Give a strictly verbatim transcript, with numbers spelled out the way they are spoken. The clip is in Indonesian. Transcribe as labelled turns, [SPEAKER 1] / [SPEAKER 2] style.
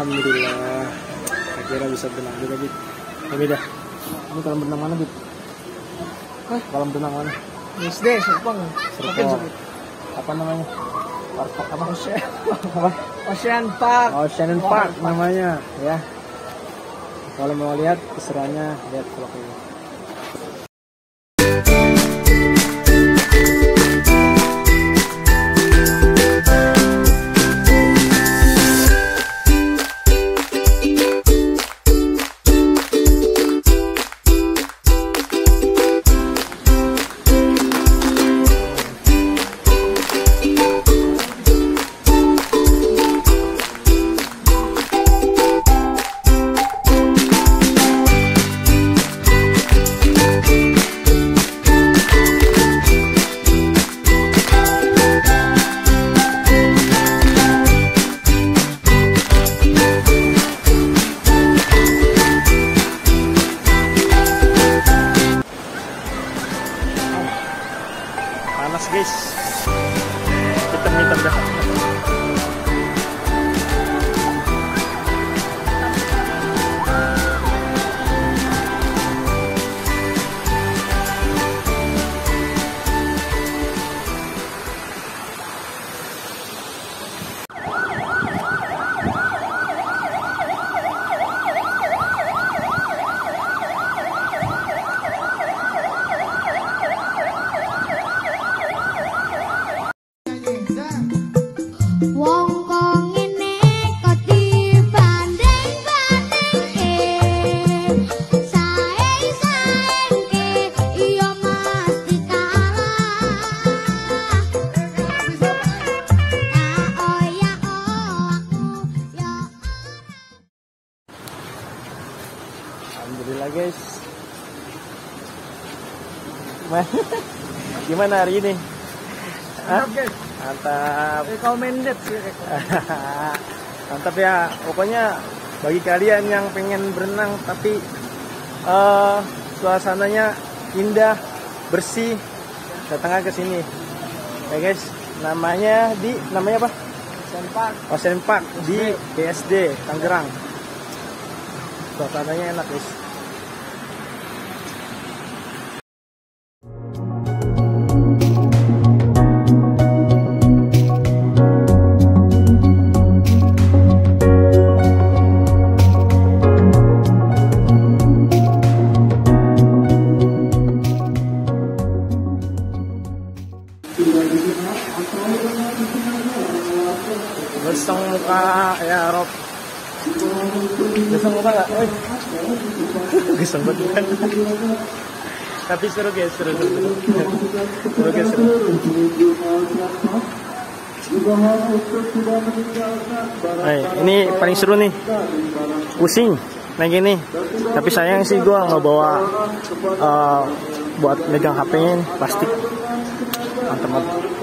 [SPEAKER 1] Alhamdulillah, akhirnya bisa berenang juga, Bit. Ya, beda. Ini kolam berenang mana, Bit? Eh, kolam berenang mana?
[SPEAKER 2] S D, Serpong.
[SPEAKER 1] Serpong. Apa namanya? Park apa?
[SPEAKER 2] Ocean.
[SPEAKER 1] Apa?
[SPEAKER 2] Ocean Park.
[SPEAKER 1] Ocean Park namanya, ya. Kalau mau lihat keseruannya, lihat vlog ini. Panas guys, hitam-hitam dah.
[SPEAKER 3] Wong kok ngene kok dibanding-bandingke sae-saengke iya mesti kalah. Oh ya oh aku ya.
[SPEAKER 1] Alhamdulillah guys. Gimana hari ini? Hah? Mantap.
[SPEAKER 2] Recommended sih.
[SPEAKER 1] Mantap ya. Pokoknya bagi kalian yang pengen berenang tapi uh, suasananya indah, bersih, datang ke sini. Ya guys, namanya di namanya apa?
[SPEAKER 2] Ocean Park.
[SPEAKER 1] Ocean Park di B S D Tangerang. Suasananya enak guys. Geseng muka ya Rob. Geseng muka nggak? Oi. Geseng banget kan. Tapi seru guys, seru seru. Seru guys, seru. Nah, ini paling seru nih. Pusing naik ini. Tapi sayang sih gua nggak bawa uh, buat megang H P-nya, plastik. Mantap banget.